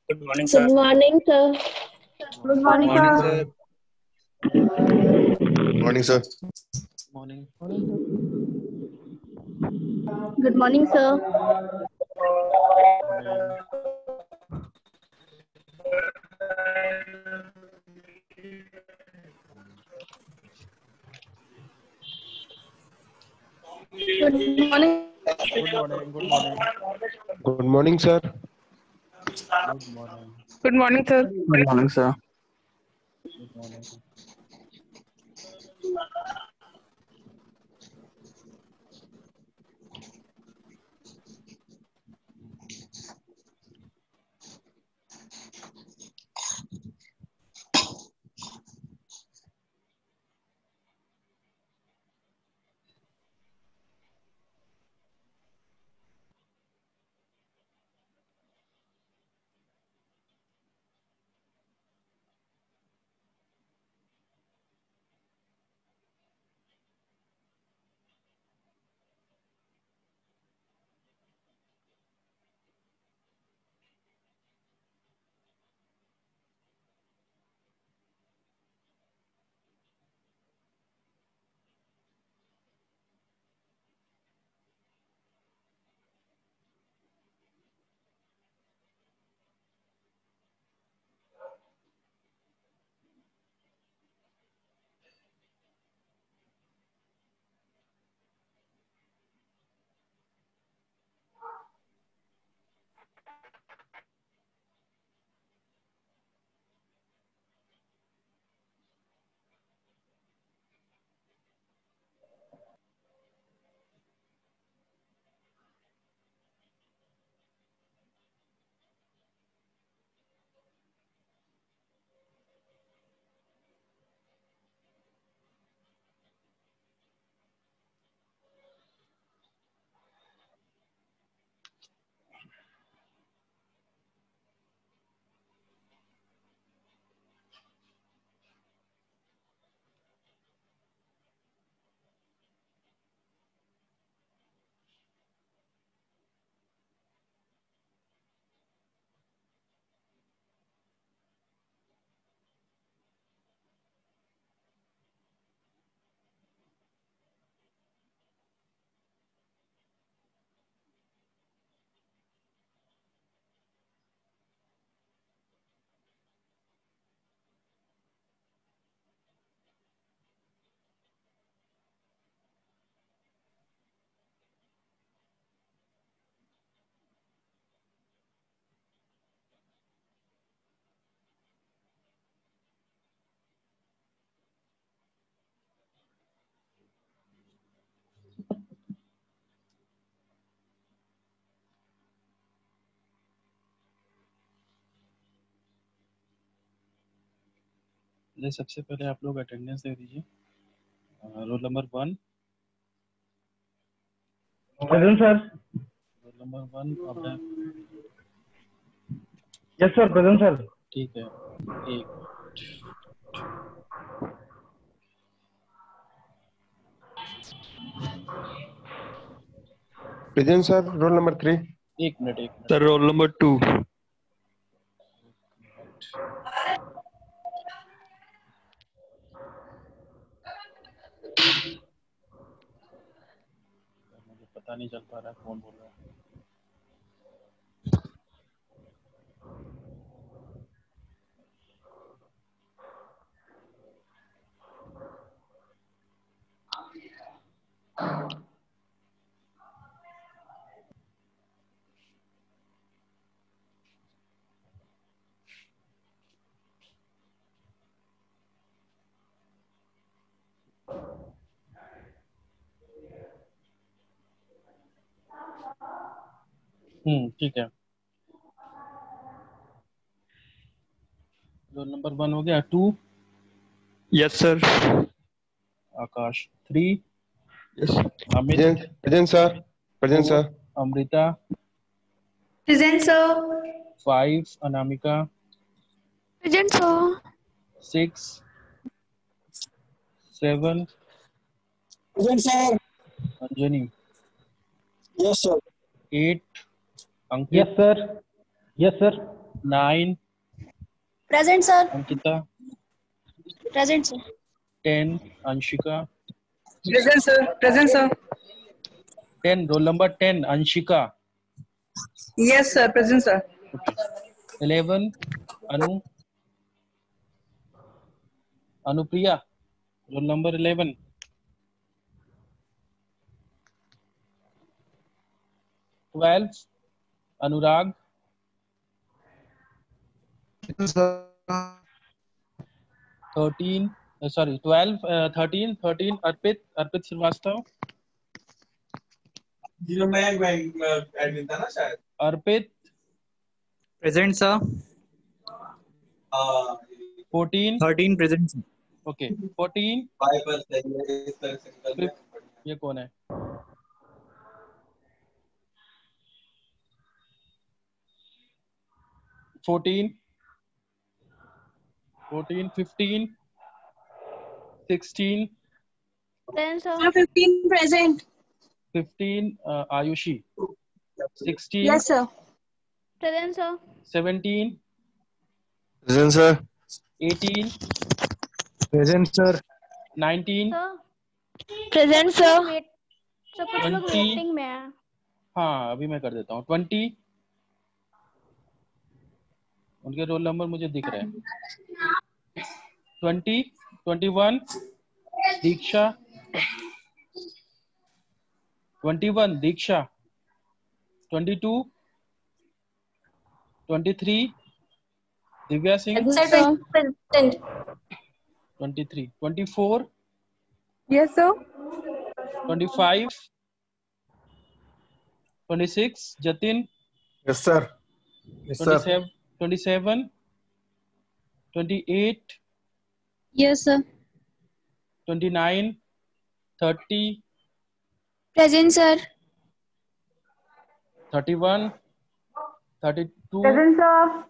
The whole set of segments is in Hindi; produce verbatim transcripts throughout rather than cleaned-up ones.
Good morning, Good sir. morning, sir. Good morning, Morning, sir. Morning, sir. Morning. Good morning, sir. Morning. Good morning. Good morning. Good morning. Good morning, sir. Good morning. Good morning, sir. Good morning, sir. Good morning. पहले सबसे पहले आप लोग अटेंडेंस दे दीजिए। Roll number one. Present, sir. Roll number one आपने Yes, sir. Present, sir. ठीक है। एक Present, sir. Roll number three. एक मिनट एक minute Sir, roll number two. मुझे पता नहीं चल पा रहा है कौन बोल रहा है। हम्म ठीक है। रोल नंबर वन हो गया। Two Yes, sir. Akash. Three Yes. Amit. Present. Present, sir. Present, four sir. Amrita. Present, sir. Five Anamika. Present, sir. Six seven Present, sir. Anjani. Yes, sir. Eight Ankit. Yes, sir. Yes, sir. Nine, Present, sir. Ankita. Present, sir. Ten, Anshika. Present, sir. Present, sir. Ten, roll number ten, Anshika. Yes, sir. Present, sir. Okay. Eleven, Anu. Anupriya. Roll number eleven. Twelve, Anurag. Thirteen, uh, sorry, twelve, uh, thirteen, thirteen, Arpit, Arpit Srivastava. Arpit. Present, sir. Fourteen. Thirteen present. Sir. Okay. Fourteen. ये कौन है? Fourteen. Fourteen. Fifteen. Sixteen. Present, sir. Sir, fifteen present. Fifteen. Uh, Ayushi. Sixteen. Yes, sir. Present, sir. Seventeen. Present, sir. Eighteen. Present, sir. Nineteen. Sir. Present, sir. Wait. Sir कुछ लोग Twenty. वेटिंग में हैं. हाँ अभी मैं कर देता हूँ. Twenty. उनके रोल नंबर मुझे दिख रहे हैं. Twenty. Twenty-one. दीक्षा. Twenty-one. दीक्षा. Twenty-two. Twenty-three. Divya Singh. Present. Twenty-three. Twenty-four. Yes, sir. Twenty-five. Twenty-six. Jatin. Yes, sir. Yes, sir. Twenty-seven. Twenty-seven. Twenty-eight. Yes, sir. Twenty-nine. Thirty. Present, sir. Thirty-one. Thirty-two. Present, sir.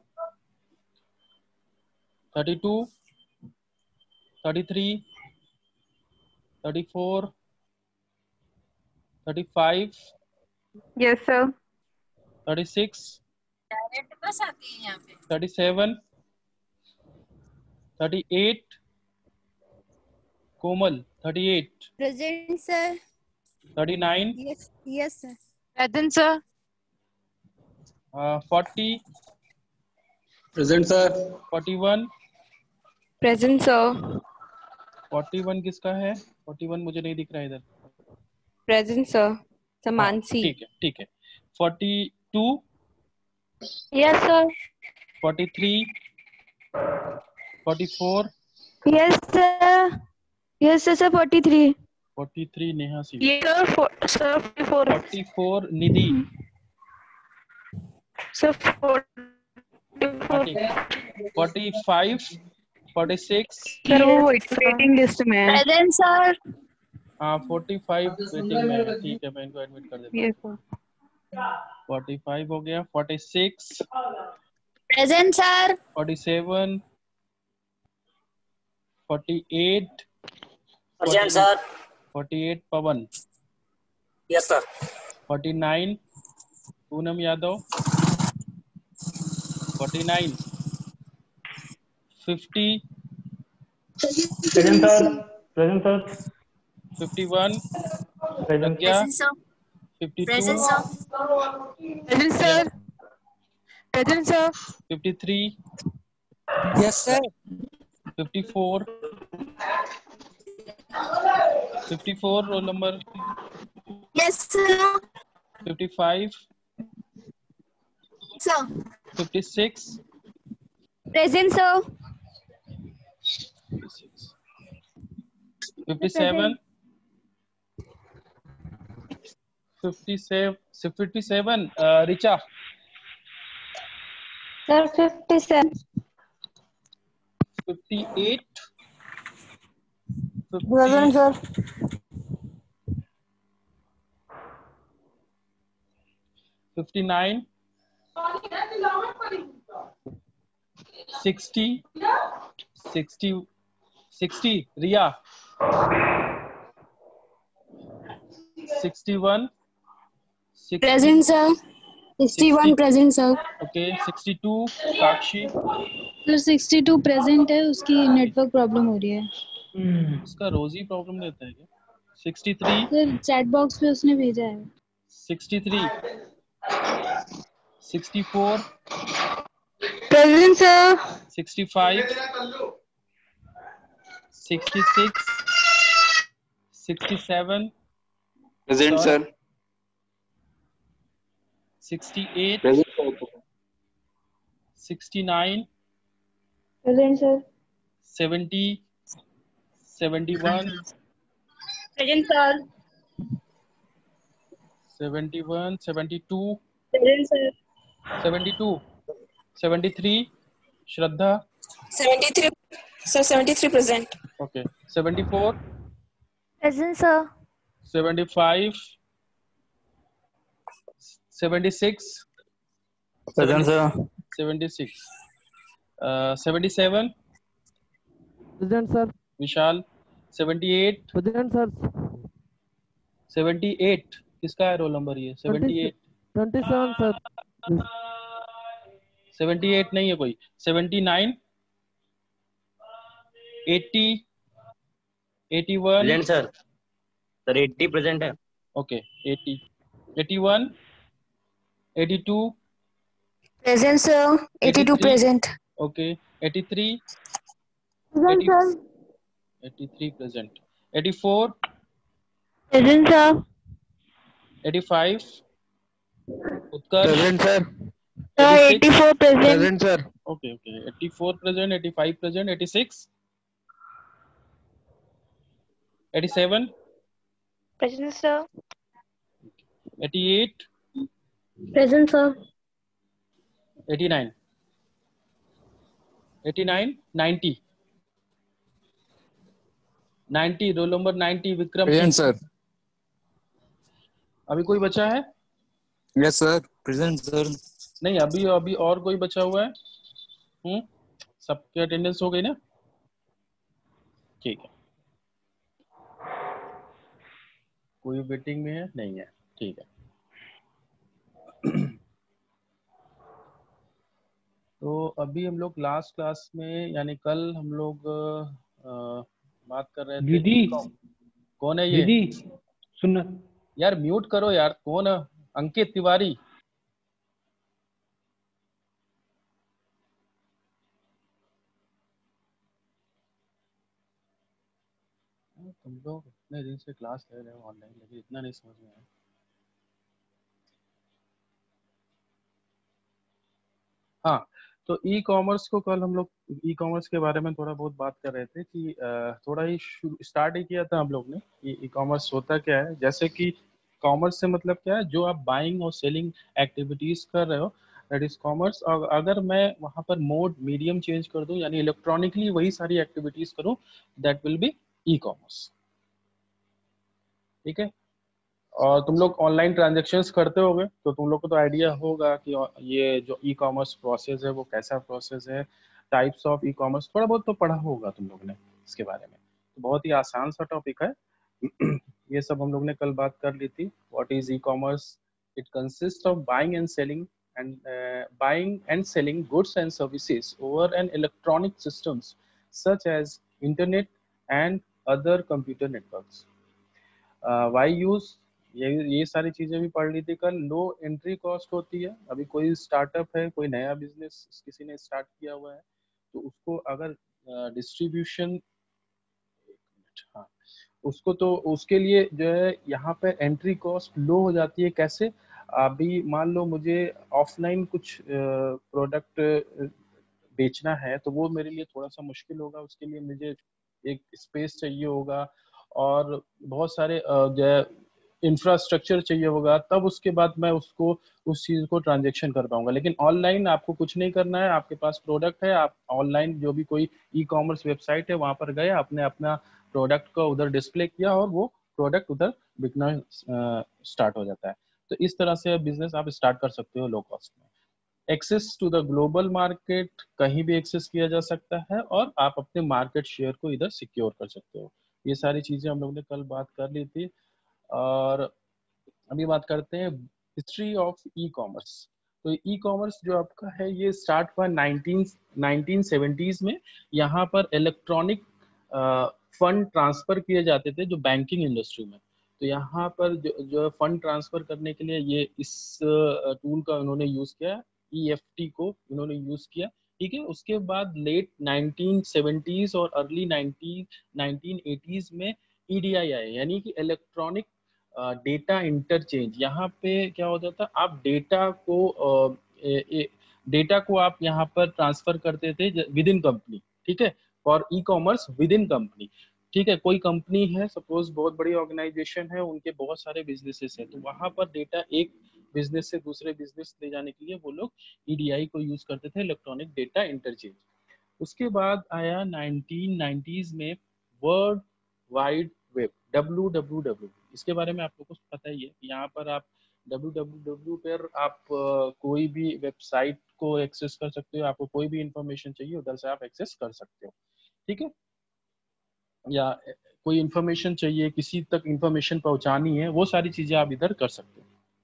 Thirty-two. Thirty-three. Thirty-four. Thirty-five. Yes, sir. Thirty-six. Thirty-seven. Thirty-eight. Komal. Thirty-eight. Present, sir. Thirty-nine. Yes, yes, sir. Present, sir. Uh, forty. Present, sir. Forty-one. Present, sir. Forty-one किसका है? Forty-one मुझे नहीं दिख रहा है इधर. Present, sir. हाँ, Samansi. ठीक है ठीक है. Forty-two. Yes, sir. Forty-three. Forty-four. Yes, sir. Yes, sir, sir. Forty-three. Forty-three Neha Singh. Yes, sir. For, sir, forty-four. Forty-four Nidhi. Sir, forty-four. हाँ, ठीक है. Forty-five. Forty-six. सर वो वेटिंग लिस्ट में है. Present, sir. हाँ Forty-five वेटिंग में है. ठीक है मैं इनको एडमिट कर देता हूँ. Yes, sir. Forty-five हो गया. Forty-six. Present, sir. Forty-seven. Forty-eight. Present, sir. Forty-eight Pawan. Yes, sir. Forty-nine. Poonam Yadav. Forty-nine. Fifty. Present, sir. Present, sir. Fifty-one. Present. Pragya. Present, sir. Fifty-two. Present, sir. Present, sir. Present, sir. Fifty-three. Yes, sir. Fifty-four. Fifty-four roll number. Yes, sir. Fifty-five. Sir. Fifty-six. Present, sir. Fifty-seven. Fifty-seven. Fifty-seven. Uh, Richa. Sir, fifty-seven. Fifty-eight. Present, sir. Fifty-nine. Sixty. Sixty. Sixty. Ria. Sixty-one. Present, sir. sixty-one present sir. Okay sixty-two Sakshi, sir sixty two present है, उसकी नेटवर्क प्रॉब्लम हो रही है। इसका रोजी प्रॉब्लम देता है क्या? sixty-three, सर चैट बॉक्स पे उसने भेजा है। sixty-three, sixty-four, Present, sir. sixty-five, sixty-six, sixty-seven, Present, sir. sir. sixty-eight, Present, sir. sixty-nine, Present, sir. seventy, seventy-one, Present, sir. seventy-one, seventy-two, Present, sir. seventy-two, seventy-three, Shraddha, seventy-three sir. seventy-three present. okay, seventy-four, Present, sir. seventy-five, seventy-six, Present, sir. seventy-six, uh, seventy-seven, Present, sir. Vishal, seventy-eight, Present, sir. seventy-eight, किसका है रोल नंबर ये? seventy-eight, twenty-seven, sir. seventy-eight नहीं है कोई, seventy-nine, eighty, eighty-one, Present sir. Sir eighty present है. okay, eighty, eighty-one, eighty-two, Present sir. eighty-two eighty-three, present. okay, eighty-three, Present, eighty, sir. eighty-three present, eighty-four, Present, sir. eighty-five, Utkarsh, Present, sir. Sir, eighty-six, eighty-four present. Present, sir. okay, okay, eighty-four present, eighty-five present, eighty-six, eighty-seven, Present, sir. eighty-eight, Present, sir. eighty-nine, eighty-nine, ninety, ninety, roll number ninety, Vikram Present, Singh। sir. अभी कोई बचा है? Yes, sir. Present, sir. नहीं, अभी अभी और कोई बचा हुआ है? हम्म, सबकी अटेंडेंस हो गई ना? ठीक है, कोई वेटिंग में है? नहीं है, ठीक है। तो अभी हम लोग लास्ट क्लास में, यानी कल हम लोग आ, बात कर रहे थे। दीदी, कौन है ये? दीदी सुनना यार म्यूट करो यार, कौन है? अंकित तिवारी। तुम लोग इतने दिन से क्लास ले रहे हो ऑनलाइन, लेकिन इतना नहीं समझ में आया। हाँ, तो ई कॉमर्स को कल हम लोग ई कॉमर्स के बारे में थोड़ा बहुत बात कर रहे थे कि थोड़ा ही स्टार्ट ही किया था हम लोग ने। ई कॉमर्स होता क्या है, जैसे कि कॉमर्स से मतलब क्या है, जो आप बाइंग और सेलिंग एक्टिविटीज कर रहे हो, दैट इज कॉमर्स। और अगर मैं वहां पर मोड मीडियम चेंज कर दूं, यानी इलेक्ट्रॉनिकली वही सारी एक्टिविटीज करूं, that will be e commerce. ठीक है, और तुम लोग ऑनलाइन ट्रांजैक्शंस करते होगे, तो तुम लोग को तो आइडिया होगा कि ये जो ई कॉमर्स प्रोसेस है वो कैसा प्रोसेस है, टाइप्स ऑफ ई कॉमर्स थोड़ा बहुत तो पढ़ा होगा तुम लोग ने इसके बारे में। तो बहुत ही आसान सा टॉपिक है। ये सब हम लोग ने कल बात कर ली थी। What is e commerce? It consist of buying and selling and buying and selling goods and services over an electronic systems such as internet and other computer networks. Why use, ये ये सारी चीजें भी पढ़ ली थी कल। लो एंट्री कॉस्ट होती है। अभी कोई स्टार्टअप है, कोई नया बिजनेस किसी ने स्टार्ट किया हुआ है, तो उसको अगर डिस्ट्रीब्यूशन uh, हाँ उसको तो उसके लिए जो है यहाँ पे एंट्री कॉस्ट लो हो जाती है। कैसे? अभी मान लो मुझे ऑफलाइन कुछ प्रोडक्ट बेचना है, तो वो मेरे लिए थोड़ा सा मुश्किल होगा। उसके लिए मुझे एक स्पेस चाहिए होगा और बहुत सारे जो है इंफ्रास्ट्रक्चर चाहिए होगा, तब उसके बाद मैं उसको उस चीज़ को ट्रांजेक्शन कर पाऊंगा। लेकिन ऑनलाइन आपको कुछ नहीं करना है, आपके पास प्रोडक्ट है, आप ऑनलाइन जो भी कोई ई कॉमर्स वेबसाइट है वहाँ पर गए, आपने अपना प्रोडक्ट को उधर डिस्प्ले किया और वो प्रोडक्ट उधर बिकना स्टार्ट हो जाता है। तो इस तरह से बिजनेस आप स्टार्ट कर सकते हो लो कॉस्ट में। Access to the global market, कहीं भी एक्सेस किया जा सकता है और आप अपने मार्केट शेयर को इधर सिक्योर कर सकते हो। ये सारी चीज़ें हम लोग ने कल बात कर ली थी। और अभी बात करते हैं हिस्ट्री ऑफ ई कॉमर्स। तो ई कॉमर्स जो आपका है ये स्टार्ट हुआ नाइनटीन नाइनटीन सेवेंटीज में। यहाँ पर इलेक्ट्रॉनिक फंड ट्रांसफर किए जाते थे जो बैंकिंग इंडस्ट्री में। तो यहाँ पर जो, जो फंड ट्रांसफर करने के लिए ये इस टूल का उन्होंने यूज किया, ई एफ टी को इन्होंने यूज किया। ठीक है, उसके बाद लेट नाइनटीन सेवेंटीज और अर्ली नाइनटीन एटीज में ई डी आई आए, यानी कि इलेक्ट्रॉनिक डेटा इंटरचेंज। यहाँ पे क्या होता था, आप डेटा को डेटा को आप यहाँ पर ट्रांसफर करते थे विद इन कंपनी। ठीक है, for e commerce with in company. ठीक है, कोई कंपनी है सपोज, बहुत बड़ी ऑर्गेनाइजेशन है, उनके बहुत सारे बिजनेसेस हैं, तो वहां पर डेटा एक बिजनेस से दूसरे बिजनेस ले जाने के लिए वो लोग ई डी आई को यूज करते थे, इलेक्ट्रॉनिक डेटा इंटरचेंज। उसके बाद आया नाइनटीन नाइंटीज़ में world wide web, W W W. इसके बारे में आप लोगों को पता ही है, यहाँ पर आप डब्ल्यू डब्ल्यू डब्ल्यू पर आप uh, कोई भी वेबसाइट को एक्सेस कर सकते हो, आपको कोई भी इंफॉर्मेशन चाहिए उधर से आप एक्सेस कर सकते हो। ठीक है, या कोई इंफॉर्मेशन चाहिए, किसी तक इंफॉर्मेशन पहुंचानी है, वो सारी चीजें आप इधर कर सकते हो।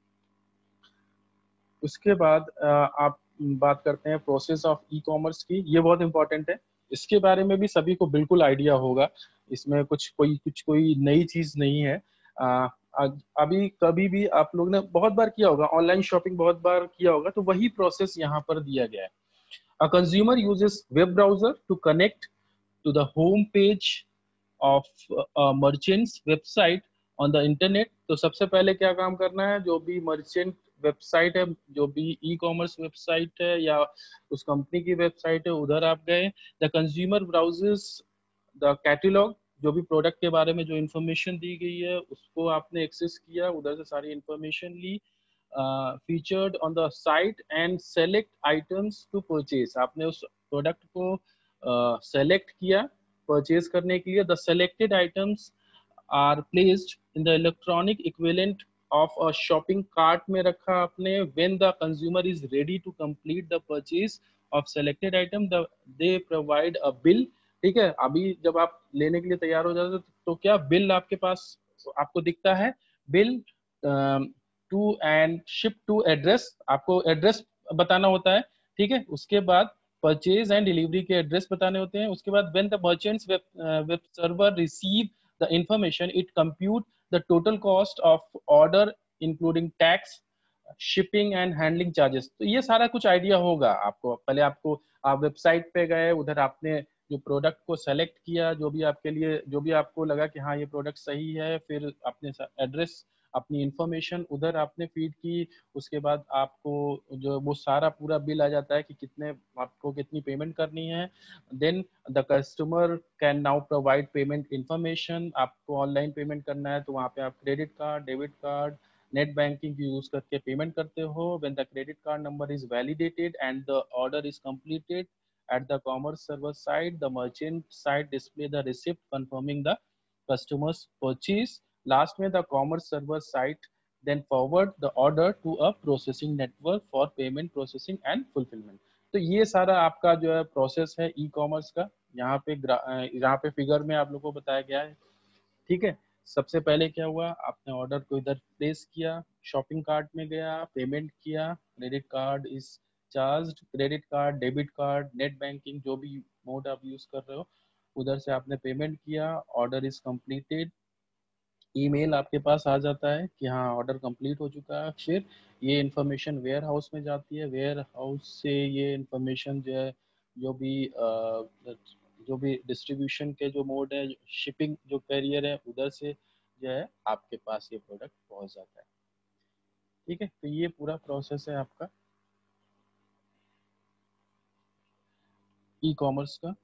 उसके बाद आप बात करते हैं प्रोसेस ऑफ ई कॉमर्स की। ये बहुत इंपॉर्टेंट है, इसके बारे में भी सभी को बिल्कुल आइडिया होगा, इसमें कुछ कोई कुछ कोई नई चीज नहीं है। आ, अभी कभी भी आप लोग ने बहुत बार किया होगा, ऑनलाइन शॉपिंग बहुत बार किया होगा, तो वही प्रोसेस यहाँ पर दिया गया है। A consumer uses web browser to connect to the home page of merchants website on the internet. तो सबसे पहले क्या काम करना है, जो भी मर्चेंट वेबसाइट है, जो भी ई कॉमर्स वेबसाइट है या उस कंपनी की वेबसाइट है, उधर आप गए। The consumer browses the catalogue, जो भी प्रोडक्ट के बारे में जो इंफॉर्मेशन दी गई है उसको आपने एक्सेस किया, उधर से सारी इंफॉर्मेशन ली। Featured on the site and select items to purchase, आपने उस प्रोडक्ट को सेलेक्ट uh, किया परचेज करने के लिए। The selected items are placed in the electronic equivalent of a shopping cart में रखा आपने। When the consumer is ready to complete the purchase of selected item they provide a bill. ठीक है, अभी जब आप लेने के लिए तैयार हो जाते हो तो क्या बिल आपके पास आपको दिखता है, bill to and ship to address, आपको एड्रेस बताना होता है। ठीक है, उसके बाद परचेज एंड डिलीवरी के एड्रेस बताने होते हैं। उसके बाद when the merchants web server receive the information it compute the total cost of order including tax, shipping and handling charges. तो ये सारा कुछ आइडिया होगा आपको। पहले आपको आप वेबसाइट पे गए, उधर आपने जो प्रोडक्ट को सेलेक्ट किया, जो भी आपके लिए जो भी आपको लगा कि हाँ ये प्रोडक्ट सही है, फिर आपने एड्रेस अपनी इंफॉर्मेशन उधर आपने फीड की। उसके बाद आपको जो वो सारा पूरा बिल आ जाता है कि कितने आपको कितनी पेमेंट करनी है। Then the customer can now provide payment information. आपको ऑनलाइन पेमेंट करना है तो वहाँ पे आप credit card, debit card, net banking use करके पेमेंट करते हो। When the credit card number is validated and the order is completed at the commerce server side, the merchant side display the receipt confirming the customer's purchase. Last में the commerce server side then forward the order to a processing network for payment processing and fulfillment. तो ये सारा आपका जो है प्रोसेस है ई कॉमर्स का, यहाँ पे यहाँ पे फिगर में आप लोगों को बताया गया है। ठीक है, सबसे पहले क्या हुआ, आपने ऑर्डर को इधर प्लेस किया, शॉपिंग कार्ट में गया, पेमेंट किया, credit card is charged, credit card, debit card, net banking, जो भी मोड आप यूज कर रहे हो उधर से आपने पेमेंट किया, ऑर्डर इज कंप्लीटेड, ईमेल आपके पास आ जाता है कि हाँ ऑर्डर कंप्लीट हो चुका है। फिर ये इंफॉर्मेशन वेयर हाउस में जाती है, वेयर हाउस से ये इंफॉर्मेशन जो है जो भी आ, जो भी डिस्ट्रीब्यूशन के जो मोड है, शिपिंग जो कैरियर है, उधर से जो है आपके पास ये प्रोडक्ट पहुंच जाता है। ठीक है, तो ये पूरा प्रोसेस है आपका ई कॉमर्स का।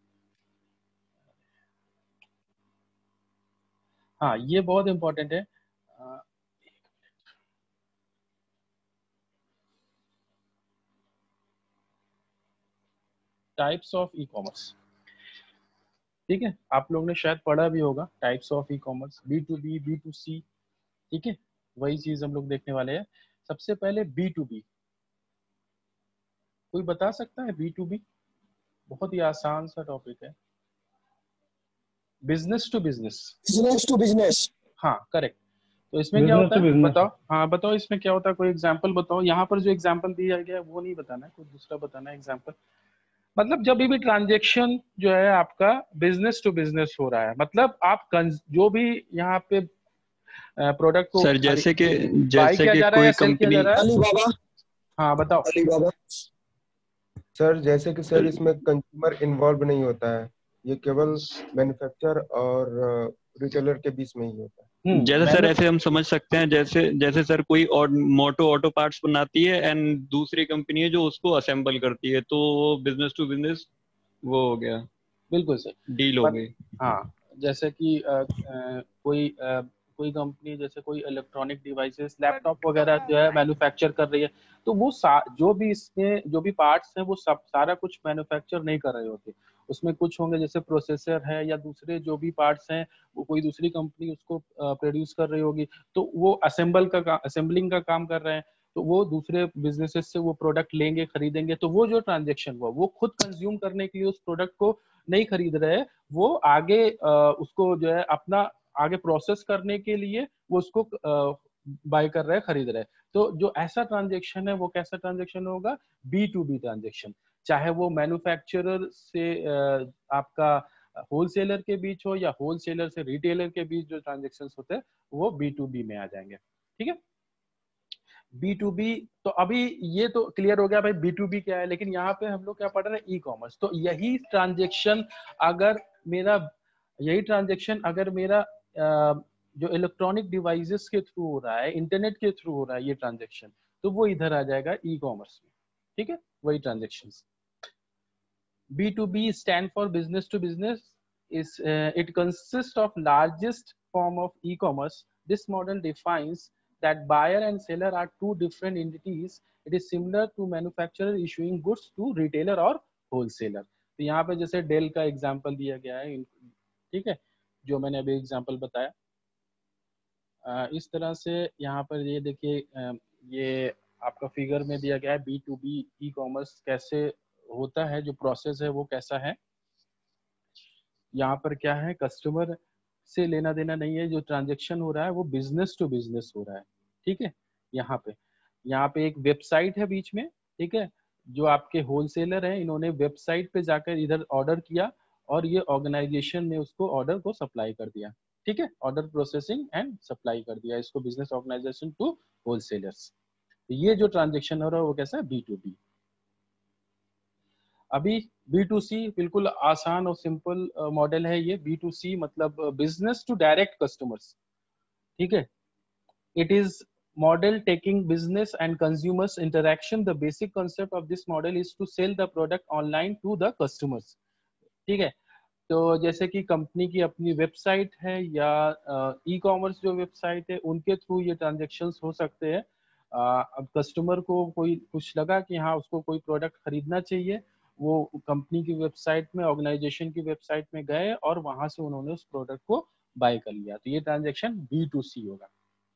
हाँ, ये बहुत इंपॉर्टेंट है। Types of e commerce. ठीक है, आप लोगों ने शायद पढ़ा भी होगा types of e commerce, B to B, B to C. ठीक है, वही चीज हम लोग देखने वाले हैं। सबसे पहले बी टू बी, कोई बता सकता है बी टू बी? बहुत ही आसान सा टॉपिक है। Business to business, business to business. हाँ करेक्ट। तो इसमें क्या Business होता to है business. बताओ, हाँ बताओ इसमें क्या होता है, कोई एग्जांपल बताओ। यहाँ पर जो एग्जांपल दिया गया है वो नहीं बताना है, कोई दूसरा बताना है एग्जांपल। मतलब जब भी ट्रांजेक्शन जो है आपका बिजनेस टू बिजनेस हो रहा है, मतलब आप cons- जो भी यहाँ पे प्रोडक्ट को सर जैसे कि बाय जैसे किया कि जा रहा है या कोई सेल किया जा कंपनी, रहा है। अलीबाबा हाँ बताओ। अलीबाबा सर, जैसे कि सर इसमें कंज्यूमर इन्वॉल्व नहीं होता है, ये केवल मैन्युफैक्चरर और रिटेलर के बीच में ही होता है। हम्म जैसे सर मैंने ऐसे हम समझ सकते हैं, जैसे जैसे सर कोई और मोटो ऑटो पार्ट्स बनाती है एंड दूसरी कंपनी है जो उसको असेंबल करती है, तो वो बिजनेस टू बिजनेस वो हो गया, बिल्कुल सही डील हो मत, गई। हाँ जैसे कि अ, अ, कोई अ, कोई कंपनी जैसे कोई इलेक्ट्रॉनिक डिवाइसेस लैपटॉप वगैरह जो है मैन्युफैक्चर कर रही है, तो वो सा- जो भी इसमें जो भी पार्ट्स हैं वो सब सारा कुछ मैन्युफैक्चर नहीं कर रहे होते। उसमें कुछ होंगे जैसे प्रोसेसर है या दूसरे जो भी पार्ट्स हैं वो कोई दूसरी कंपनी उसको प्रोड्यूस कर रही होगी, तो वो असेंबल का असेंबलिंग का काम कर रहे हैं। तो वो दूसरे बिजनेसेस से वो प्रोडक्ट लेंगे खरीदेंगे, तो वो जो ट्रांजेक्शन हुआ वो खुद कंज्यूम करने के लिए उस प्रोडक्ट को नहीं खरीद रहे, वो आगे अ, उसको जो है अपना आगे प्रोसेस करने के लिए वो उसको बाय कर रहे हैं, खरीद रहे हैं। तो जो ऐसा ट्रांजेक्शन है वो कैसा ट्रांजेक्शन होगा, बी टू बी ट्रांजेक्शन। चाहे वो मैन्युफैक्चरर से अ, आपका होलसेलर के बीच हो या होलसेलर से रिटेलर के बीच जो ट्रांजेक्शन होते हैं वो बी टू बी में आ जाएंगे। ठीक है, बी टू बी। तो अभी ये तो क्लियर हो गया भाई बी टू बी क्या है, लेकिन यहाँ पे हम लोग क्या पढ़ रहे हैं, ई कॉमर्स। तो यही ट्रांजेक्शन अगर मेरा यही ट्रांजेक्शन अगर मेरा अ, जो इलेक्ट्रॉनिक डिवाइसेस के थ्रू हो रहा है, इंटरनेट के थ्रू हो रहा है ये ट्रांजेक्शन, तो वो इधर आ जाएगा ई कॉमर्स में। ठीक है, वही transaction. B two B stand for business to business. Is uh, it consists of largest form of e-commerce. This model defines that buyer and seller are two different entities. It is similar to manufacturer issuing goods to retailer or wholesaler. तो यहाँ पे जैसे डेल का एग्जांपल दिया गया है, ठीक है, जो मैंने अभी एग्जांपल बताया, आ, इस तरह से यहाँ पर ये देखिए, ये आपका फिगर में दिया गया है B to B e commerce कैसे होता है, जो प्रोसेस है वो कैसा है। यहाँ पर क्या है, कस्टमर से लेना देना नहीं है, जो ट्रांजैक्शन हो रहा है वो बिजनेस टू बिजनेस हो रहा है। ठीक है, यहाँ पे यहाँ पे एक वेबसाइट है बीच में, ठीक है, जो आपके होलसेलर हैं इन्होंने वेबसाइट पे जाकर इधर ऑर्डर किया और ये ऑर्गेनाइजेशन ने उसको ऑर्डर को सप्लाई कर दिया। ठीक है, ऑर्डर प्रोसेसिंग एंड सप्लाई कर दिया इसको बिजनेस ऑर्गेनाइजेशन टू होलसेलर्स। ये जो ट्रांजेक्शन हो रहा है वो कैसा है, बी टू बी। अभी बी टू सी बिल्कुल आसान और सिंपल मॉडल है ये। बी टू सी मतलब बिजनेस टू डायरेक्ट कस्टमर्स। ठीक है, it is model taking business and consumers interaction. The basic concept of this model is to sell the product online to the customers. ठीक है, तो जैसे कि कंपनी की अपनी वेबसाइट है या ई कॉमर्स जो वेबसाइट है उनके थ्रू ये ट्रांजेक्शन्स हो सकते हैं। अब कस्टमर को कोई कुछ लगा कि हाँ उसको कोई प्रोडक्ट खरीदना चाहिए, वो कंपनी की वेबसाइट में ऑर्गेनाइजेशन की वेबसाइट में गए और वहां से उन्होंने उस प्रोडक्ट को बाय कर लिया, तो ये ट्रांजेक्शन बी टू सी होगा।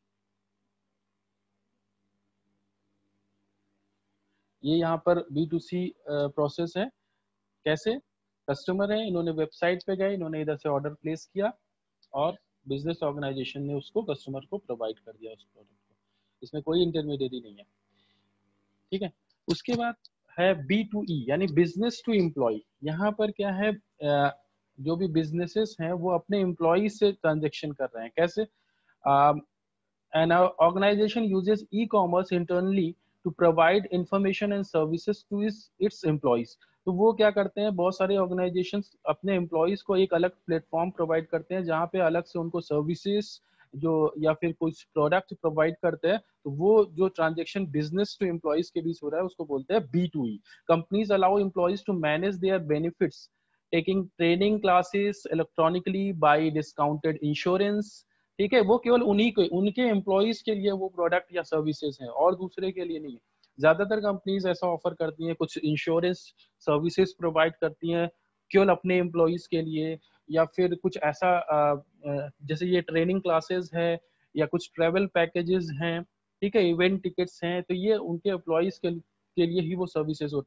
ये यहाँ पर बी टू सी प्रोसेस है। कैसे, कस्टमर है, इन्होंने वेबसाइट पे गए, इन्होंने इधर से ऑर्डर प्लेस किया और बिजनेस ऑर्गेनाइजेशन ने उसको कस्टमर को प्रोवाइड कर दिया उस प्रोडक्ट को, इसमें कोई इंटरमीडिएरी नहीं है। ठीक है, उसके बाद है बी टू ई यानी बिजनेस टू एम्प्लॉय। यहाँ पर क्या है, जो भी बिजनेसेस हैं वो अपने एम्प्लॉय से ट्रांजेक्शन कर रहे हैं। कैसे, an organization uses e-commerce internally to provide information and services to its its employees. तो वो क्या करते हैं, बहुत सारे ऑर्गेनाइजेशंस अपने एम्प्लॉयज को एक अलग प्लेटफॉर्म प्रोवाइड करते हैं जहाँ पे अलग से उनको सर्विसेज जो या फिर कुछ प्रोडक्ट प्रोवाइड करते हैं। तो वो जो ट्रांजेक्शन बिजनेस टू एम्प्लॉयज के बीच हो रहा है उसको बोलते हैं B to E. Companies allow employees to manage their benefits taking training classes electronically buy discounted insurance. ठीक है, वो केवल उन्हीं को उनके एम्प्लॉयज के लिए वो प्रोडक्ट या सर्विसेज हैं और दूसरे के लिए नहीं है। ज्यादातर कंपनीज ऐसा ऑफर करती हैं, कुछ इंश्योरेंस सर्विसेज प्रोवाइड करती हैं केवल अपने एम्प्लॉयज के लिए, या फिर कुछ ऐसा जैसे ये ट्रेनिंग क्लासेस है या कुछ ट्रेवल पैकेजेस हैं, ठीक है, इवेंट टिकट्स हैं, तो ये उनके एम्प्लॉयज के, के लिए ही वो सर्विसेज होती है।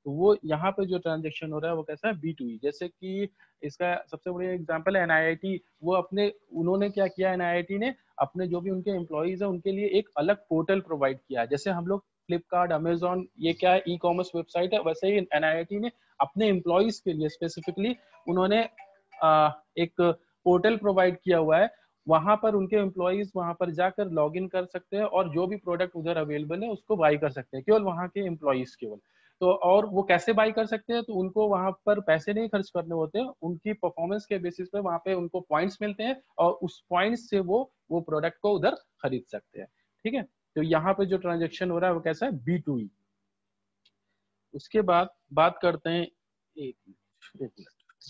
तो वो यहाँ पे जो ट्रांजेक्शन हो रहा है वो कैसा है, बी टू ई। जैसे कि इसका सबसे बड़ी एग्जांपल है एन आई आई टी। वो अपने उन्होंने क्या किया, एन आई आई टी ने अपने जो भी उनके एम्प्लॉइज है उनके लिए एक अलग पोर्टल प्रोवाइड किया। जैसे हम लोग फ्लिपकार्ट, अमेजोन, ये क्या है, ई कॉमर्स वेबसाइट है, वैसे ही एन आई आई टी ने अपने एम्प्लॉइज के लिए स्पेसिफिकली उन्होंने एक पोर्टल प्रोवाइड किया हुआ है। वहां पर उनके एम्प्लॉइज वहां पर जाकर लॉग इन कर सकते हैं और जो भी प्रोडक्ट उधर अवेलेबल है उसको बाई कर सकते हैं, केवल वहां के एम्प्लॉइज केवल। तो और वो कैसे बाई कर सकते हैं, तो उनको वहां पर पैसे नहीं खर्च करने होते हैं, उनकी परफॉर्मेंस के बेसिस पे वहां पे उनको पॉइंट्स मिलते हैं और उस पॉइंट्स से वो वो प्रोडक्ट को उधर खरीद सकते हैं। ठीक है, तो यहाँ पे जो ट्रांजेक्शन हो रहा है वो कैसा है, बी टू ई। उसके बाद बात करते हैं, एक मिनट एक मिनट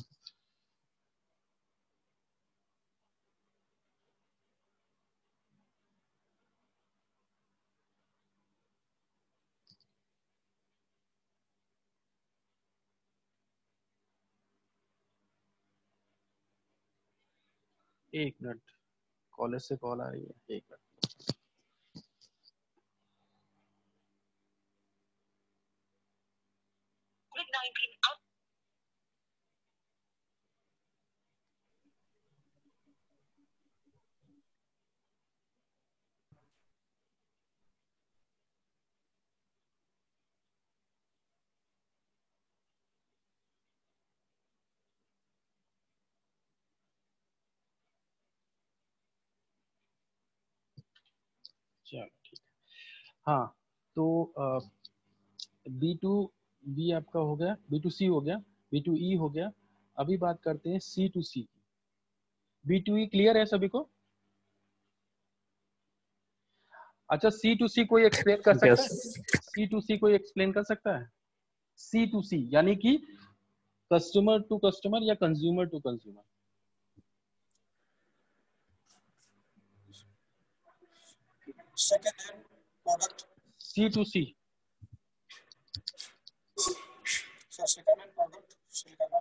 एक मिनट कॉलेज से कॉल आ रही है, एक मिनट। चलो ठीक है। हाँ, तो बी टू बी आपका हो गया, बी टू सी हो गया, बी टू ई हो गया। अभी बात करते हैं सी टू सी की। बी टू ई क्लियर है सभी को? अच्छा, सी टू सी कोई एक्सप्लेन कर सकता है? सी टू सी कोई एक्सप्लेन कर सकता है? सी टू सी यानी कि कस्टमर टू कस्टमर या consumer to consumer. Second hand product, C to C. Second hand product sale करना।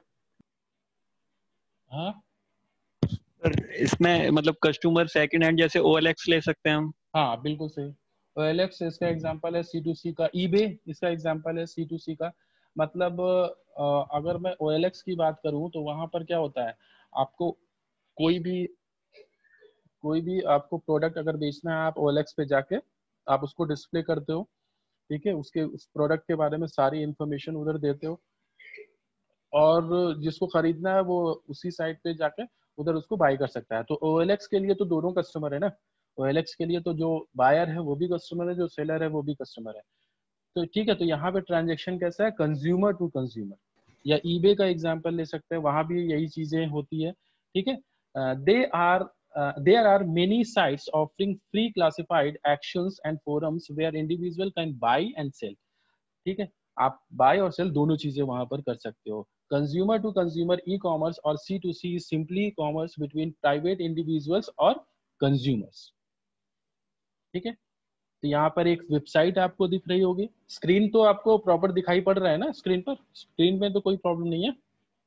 हाँ सर, इसमें मतलब कस्टमर सेकंड हैंड जैसे ओ एल एक्स ले सकते हैं हम। हाँ बिल्कुल सही। ओ एल एक्स इसका एग्जांपल है, सी टू सी का ईबे इसका एग्जांपल है सी टू सी का। मतलब अगर मैं ओ एल एक्स की बात करूं तो वहां पर क्या होता है, आपको कोई भी कोई भी आपको प्रोडक्ट अगर बेचना है, आप ओ एल एक्स पे जाके आप उसको डिस्प्ले करते हो। ठीक है, उसके उस प्रोडक्ट के बारे में सारी इंफॉर्मेशन उधर देते हो और जिसको खरीदना है वो उसी साइट पे जाके उधर उसको बाय कर सकता है। तो ओ एल एक्स के लिए तो दोनों कस्टमर है ना। ओ एल एक्स के लिए तो जो बायर है वो भी कस्टमर है, जो सेलर है वो भी कस्टमर है। तो ठीक है, तो यहाँ पे ट्रांजेक्शन कैसा है, कंज्यूमर टू कंज्यूमर। या ईबे का एग्जांपल ले सकते हैं, वहां भी यही चीजें होती है। ठीक है, they are there are many sites offering free classified actions and forums where individual can buy and sell. ठीक है, आप बाय और सेल दोनों चीजें वहां पर कर सकते हो। Consumer to consumer e commerce और C to C simply commerce between private individuals और कंज्यूमर्स। ठीक है, तो यहाँ पर एक वेबसाइट आपको दिख रही होगी, स्क्रीन तो आपको प्रॉपर दिखाई पड़ रहा है ना, स्क्रीन पर, स्क्रीन में तो कोई प्रॉब्लम नहीं है?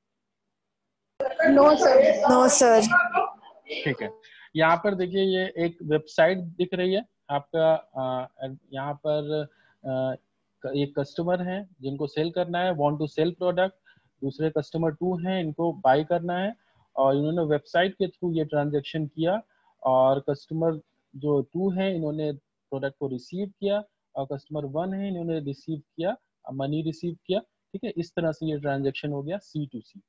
No sir, no sir. ठीक है, यहाँ पर देखिए ये एक वेबसाइट दिख रही है आपका। यहाँ पर आ, एक कस्टमर है जिनको सेल करना है, वांट टू सेल प्रोडक्ट। दूसरे कस्टमर टू हैं, इनको बाय करना है और इन्होंने वेबसाइट के थ्रू ये ट्रांजेक्शन किया। और कस्टमर जो टू है इन्होंने प्रोडक्ट को रिसीव किया और कस्टमर वन है इन्होंने रिसीव किया, मनी रिसीव किया। ठीक है, इस तरह से ये ट्रांजेक्शन हो गया सी टू सी।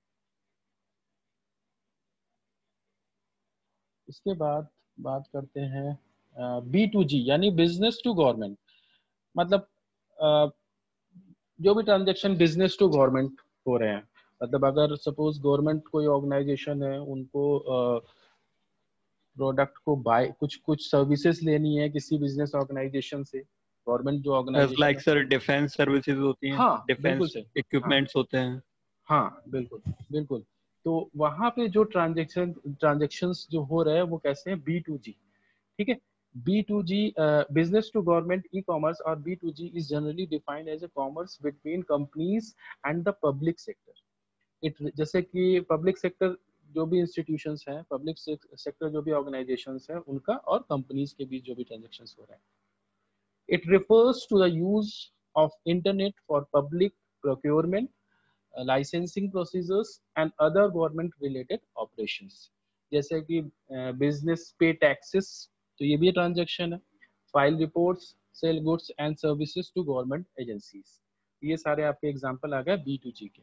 इसके बाद बात करते हैं बी टू जी यानी बिजनेस टू गवर्नमेंट। मतलब uh, जो भी ट्रांजेक्शन बिजनेस टू गवर्नमेंट हो रहे हैं, मतलब अगर सपोज गवर्नमेंट कोई ऑर्गेनाइजेशन है, उनको प्रोडक्ट uh, को बाय कुछ कुछ सर्विसेज लेनी है किसी बिजनेस ऑर्गेनाइजेशन से, गवर्नमेंट जो organisation like sir defence services होती हैं, हाँ डिफेंस इक्विपमेंट्स होते हैं। हाँ बिल्कुल बिल्कुल। तो वहां पे जो ट्रांजेक्शन ट्रांजेक्शंस जो हो रहे हैं वो कैसे हैं, बी टू जी। ठीक है, B to G business to government e commerce और B to G is generally defined as a commerce between companies and the public sector. It जैसे कि पब्लिक सेक्टर जो भी इंस्टीट्यूशंस हैं, पब्लिक सेक्टर जो भी ऑर्गेनाइजेशंस हैं उनका और कंपनीज के बीच जो भी ट्रांजेक्शंस हो रहे हैं। It refers to the use of internet for public procurement, uh, licensing procedures and other government related operations. जैसे कि बिजनेस पे टैक्सेस, तो ये भी ट्रांजैक्शन है, file reports, sell goods and services to government agencies, ये सारे आपके एग्जांपल आ गए बी टू जी के।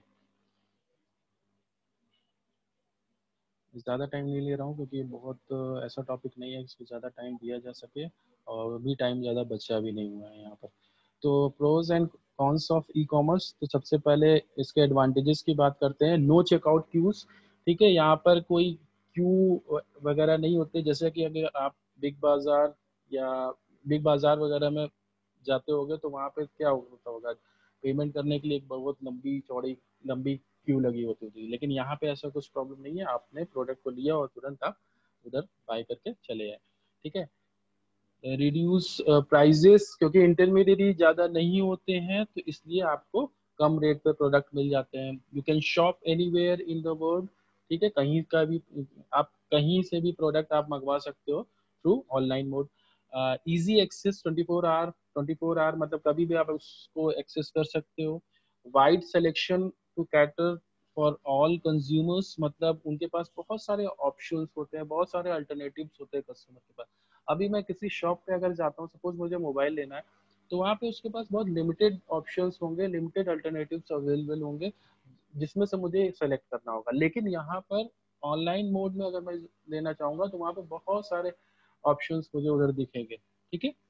ज़्यादा टाइम नहीं ले रहा हूँ क्योंकि ये बहुत ऐसा टॉपिक नहीं है जिसको ज़्यादा टाइम दिया जा सके, और भी टाइम ज़्यादा बचा भी नहीं हुआ है यहाँ पर। तो pros and cons of e commerce, तो सबसे पहले इसके एडवांटेजेस की बात करते हैं। नो चेकआउट क्यूज, ठीक है, यहाँ पर कोई क्यू वगैरह नहीं होते। जैसे कि अगर आप बिग बाज़ार या बिग बाज़ार वगैरह में जाते होगे तो वहाँ पे क्या होता होगा, पेमेंट करने के लिए एक बहुत लंबी चौड़ी लंबी क्यू लगी होती थी, लेकिन यहाँ पे ऐसा कुछ प्रॉब्लम नहीं है। आपने प्रोडक्ट को लिया और तुरंत आप उधर बाय करके चले आए, ठीक है। रिड्यूस प्राइजेस, क्योंकि इंटरमीडिएट ज़्यादा नहीं होते हैं तो इसलिए आपको कम रेट पे प्रोडक्ट मिल जाते हैं। You can shop anywhere in the world, ठीक है, कहीं का भी आप कहीं से भी प्रोडक्ट आप मंगवा सकते हो through online mode. Easy access twenty four hour, twenty four hour मतलब कभी भी आप उसको एक्सेस कर सकते हो। Wide selection to cater for all consumers, मतलब उनके पास बहुत सारे ऑप्शंस होते हैं, बहुत सारे अल्टरनेटिव्स होते हैं कस्टमर के पास। अभी मैं किसी शॉप पे अगर जाता हूँ, सपोज मुझे मोबाइल लेना है, तो वहाँ पे उसके पास बहुत लिमिटेड ऑप्शंस होंगे, लिमिटेड अल्टरनेटिव्स अवेलेबल होंगे जिसमें से मुझे सेलेक्ट करना होगा। लेकिन यहाँ पर ऑनलाइन मोड में अगर मैं लेना चाहूँगा तो वहाँ पे बहुत सारे ऑप्शंस मुझे उधर दिखेंगे, ठीक है।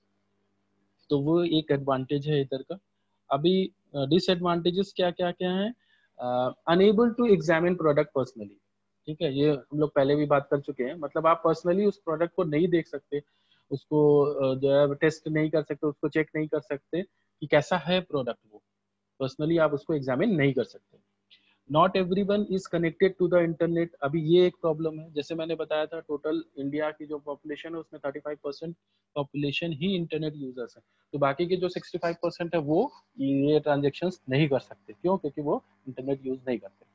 तो वो एक एडवांटेज है इधर का। अभी डिसएडवांटेजेस क्या क्या क्या है, unable to examine product personally, ठीक है, ये हम लोग पहले भी बात कर चुके हैं। मतलब आप पर्सनली उस प्रोडक्ट को नहीं देख सकते, उसको uh, जो है टेस्ट नहीं कर सकते, उसको चेक नहीं कर सकते कि कैसा है प्रोडक्ट, वो पर्सनली आप उसको एग्जामिन नहीं कर सकते। Not everyone is connected to the internet, अभी ये एक प्रॉब्लम है। जैसे मैंने बताया था, टोटल इंडिया की जो पॉपुलेशन है उसमें थर्टी फाइव परसेंट पॉपुलेशन ही इंटरनेट यूजर्स है, तो बाकी के जो सिक्सटी फाइव परसेंट है वो ये ट्रांजेक्शन्स नहीं कर सकते। क्यों? क्योंकि वो इंटरनेट यूज नहीं करते।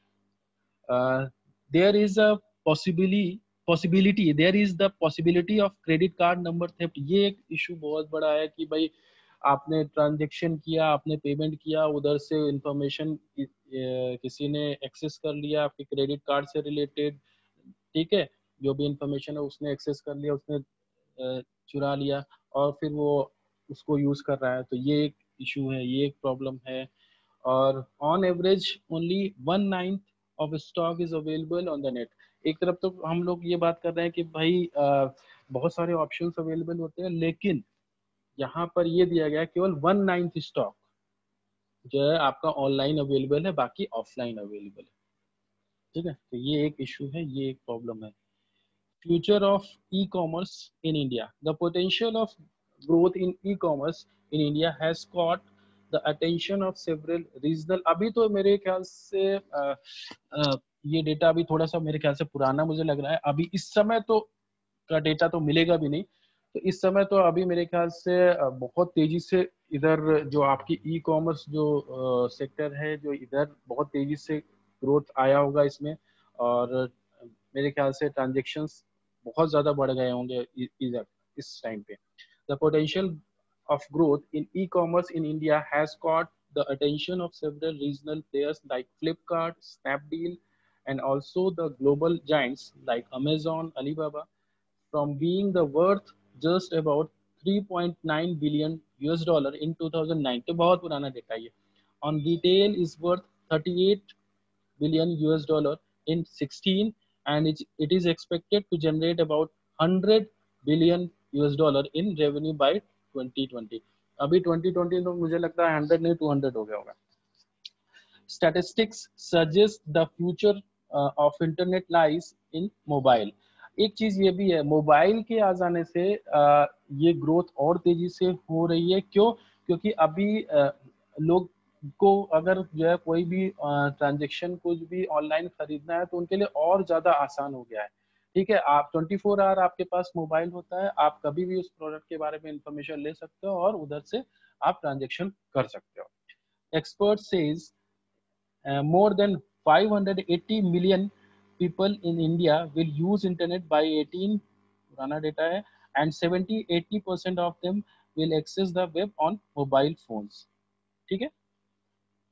There is a possibility possibility there is the possibility of credit card number theft, ये एक इशू बहुत बड़ा है कि भाई आपने ट्रांजेक्शन किया, आपने पेमेंट किया, उधर से इंफॉर्मेशन किसी ने एक्सेस कर लिया आपके क्रेडिट कार्ड से रिलेटेड, ठीक है, जो भी इंफॉर्मेशन है उसने एक्सेस कर लिया, उसने चुरा लिया और फिर वो उसको यूज कर रहा है, तो ये एक इशू है, ये एक प्रॉब्लम है। और on average only one ninth of stock is available on the net. एक तरफ तो हम लोग ये बात कर रहे हैं कि भाई आ, बहुत सारे ऑप्शंस अवेलेबल होते हैं, लेकिन यहाँ पर ये दिया गया केवल वन नाइन्थ स्टॉक जो है आपका ऑनलाइन अवेलेबल है, बाकी ऑफलाइन अवेलेबल है, ठीक है। तो ये एक इशू है, ये एक प्रॉब्लम है। Future of e commerce in India, the potential of growth in e commerce in India has caught the attention of several regional, अभी तो मेरे ख्याल से आ, आ, ये डेटा अभी थोड़ा सा मेरे ख्याल से पुराना मुझे लग रहा है, अभी इस समय तो का डेटा तो मिलेगा भी नहीं, तो इस समय तो अभी मेरे ख्याल से बहुत तेजी से इधर जो आपकी ई कॉमर्स जो सेक्टर है, जो इधर बहुत तेजी से ग्रोथ आया होगा इसमें, और मेरे ख्याल से ट्रांजेक्शन्स बहुत ज़्यादा बढ़ गए होंगे इधर इस टाइम पे। The potential of growth in e-commerce in India has caught the attention of several regional players like Flipkart, Snapdeal, and also the global giants like Amazon, Alibaba, from being the worth just about three point nine billion U S dollar in two thousand nine. तो बहुत पुराना डेटा ये। On retail is worth thirty-eight billion U S dollar in sixteen, and it, it is expected to generate about one hundred billion U S dollar in revenue by twenty twenty. अभी ट्वेंटी ट्वेंटी तो मुझे लगता है हंड्रेड नहीं टू हंड्रेड हो गया होगा। Statistics suggest the future of internet lies in mobile. एक चीज ये भी है, मोबाइल के आ जाने से uh, ये ग्रोथ और तेजी से हो रही है। क्यों? क्योंकि अभी uh, लोग को अगर जो है कोई भी ट्रांजेक्शन uh, कुछ भी ऑनलाइन खरीदना है तो उनके लिए और ज्यादा आसान हो गया है, ठीक है। आप ट्वेंटी फोर आवर आपके पास मोबाइल होता है, आप कभी भी उस प्रोडक्ट के बारे में इंफॉर्मेशन ले सकते हो और उधर से आप ट्रांजैक्शन कर सकते हो। Expert says more than five hundred eighty million people in India will use internet by eighteen, पुराना डेटा है, and seventy eighty percent of them will access the web on mobile phones, ठीक है।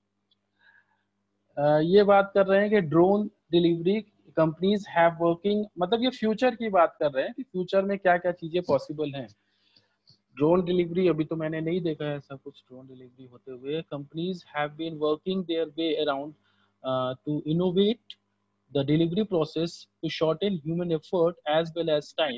uh, ये बात कर रहे हैं कि drone delivery companies have working, मतलब ये फ्यूचर की बात कर रहे हैं कि फ्यूचर में क्या क्या चीजें पॉसिबल हैं। ड्रोन डिलीवरी अभी तो मैंने नहीं देखा है ऐसा कुछ ड्रोन डिलीवरी होते हुए। Companies have been working their way around to innovate the delivery process to shorten human effort as well as time.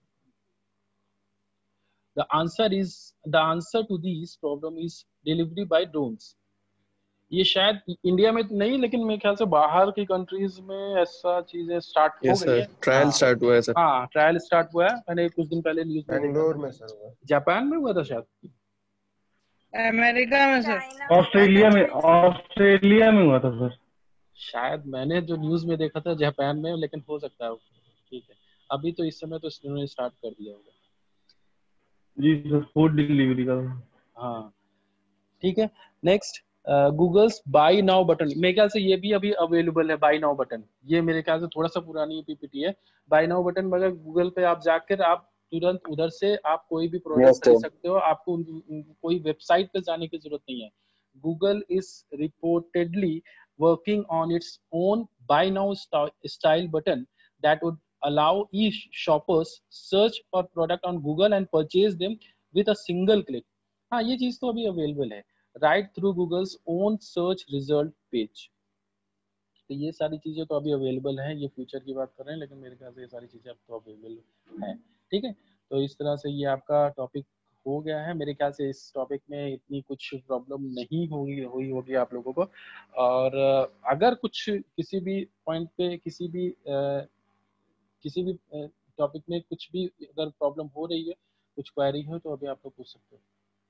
The answer is the answer to this problem is delivery by drones. ये शायद इंडिया में नहीं, लेकिन मेरे ख्याल से बाहर की कंट्रीज में ऐसा चीजें स्टार्ट हो यस गई है। सर, ट्रायल स्टार्ट हुआ है सर। हाँ, ट्रायल स्टार्ट हुआ है, मैंने कुछ दिन पहले न्यूज में बैंगलोर में सर हुआ। जापान में हुआ था शायद, अमेरिका में सर, ऑस्ट्रेलिया में ऑस्ट्रेलिया में हुआ था सर। शायद मैंने जो न्यूज में देखा था जापान में, लेकिन हो सकता है। ठीक है, अभी तो इस समय तो इन्होंने स्टार्ट कर दिया होगा। जी सर, फूड डिलीवरी का। हाँ ठीक है। Next, Google's buy now button, मेरे ख्याल से ये भी अभी अवेलेबल है। बाय नाउ बटन ये मेरे ख्याल से थोड़ा सा पुरानी पीपीटी है। बाय नाउ बटन मगर गूगल पे आप जाकर आप तुरंत उधर से आप कोई भी प्रोडक्ट खरीद सकते हो, आपको उन, उन, कोई वेबसाइट पे जाने की जरूरत नहीं है। Google is reportedly working on its own buy now style button that would allow e-shoppers search for product on Google and purchase them with a single click। हाँ, ये चीज तो अभी अवेलेबल है, right through Google's own search result page। तो ये सारी चीजें तो अभी अवेलेबल हैं, ये फ्यूचर की बात कर रहे हैं, लेकिन मेरे ख्याल से ये सारी चीजें अब तो अवेलेबल है। ठीक है, तो इस तरह से ये आपका टॉपिक हो गया है। मेरे ख्याल से इस टॉपिक में इतनी कुछ प्रॉब्लम नहीं होगी हुई होगी आप लोगों को। और अगर कुछ किसी भी पॉइंट पे किसी भी आ, किसी भी टॉपिक में कुछ भी अगर प्रॉब्लम हो रही है, कुछ क्वेरी हो, तो अभी आप लोग पूछ सकते हो।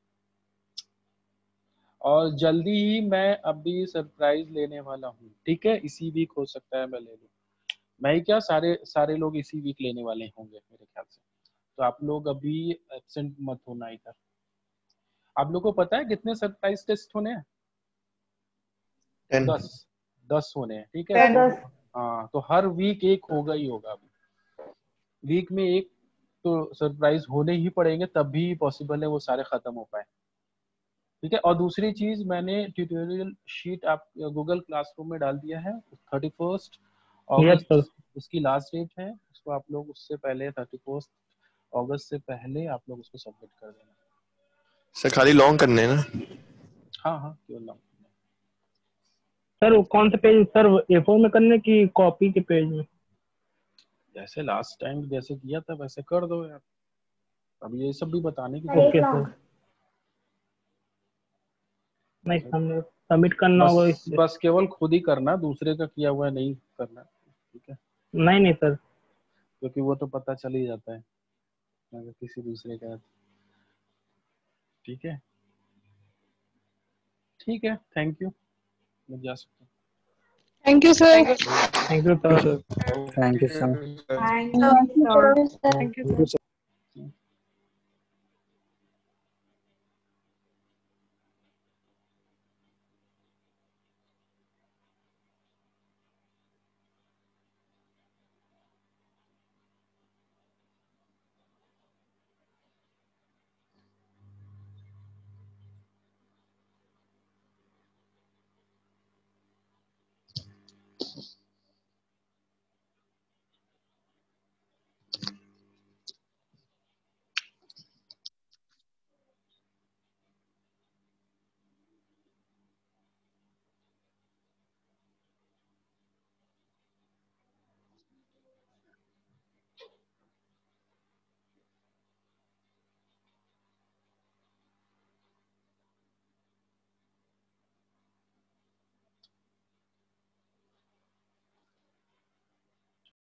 और जल्दी ही मैं अभी सरप्राइज लेने वाला हूँ। ठीक है, इसी वीक हो सकता है मैं ले लूँ। मैं ही क्या, सारे सारे लोग इसी वीक लेने वाले होंगे मेरे ख्याल से। तो आप लोग अभी एब्सेंट मत होना इधर। आप लोग को पता है कितने सरप्राइज टेस्ट होने हैं? दस दस होने हैं। ठीक है, हाँ, तो हर वीक एक होगा ही होगा। अभी वीक में एक तो सरप्राइज होने ही पड़ेंगे, तब भी पॉसिबल है वो सारे खत्म हो पाए। ठीक है, और दूसरी चीज, मैंने ट्यूटोरियल शीट आप गूगल क्लासरूम में डाल दिया है। थर्टी फर्स्ट अगस्त उसकी लास्ट डेट है, उसको आप लोग उससे पहले थर्टी फर्स्ट अगस्त से पहले आप लोग उसको सबमिट कर देना। सर खाली लॉन्ग करने हैं ना? हाँ हाँ, केवल लॉन्ग। सर कौन से पेज सर, ए फोर में करने की कॉपी के पेज में? जैसे लास्ट टाइम जैसे किया था वैसे कर दो यार। अब ये सब भी बताने की ओके सर, नहीं हमने सबमिट करना होगा। बस, बस केवल खुद ही करना, दूसरे का किया हुआ नहीं करना। ठीक है, नहीं नहीं सर, क्योंकि वो तो पता चल ही जाता है अगर किसी दूसरे का। ठीक है ठीक है, थैंक यू, मैं जा सकता हूँ। Thank you sir. Thank you sir, thank you sir. Thank you, sir. Thank you sir.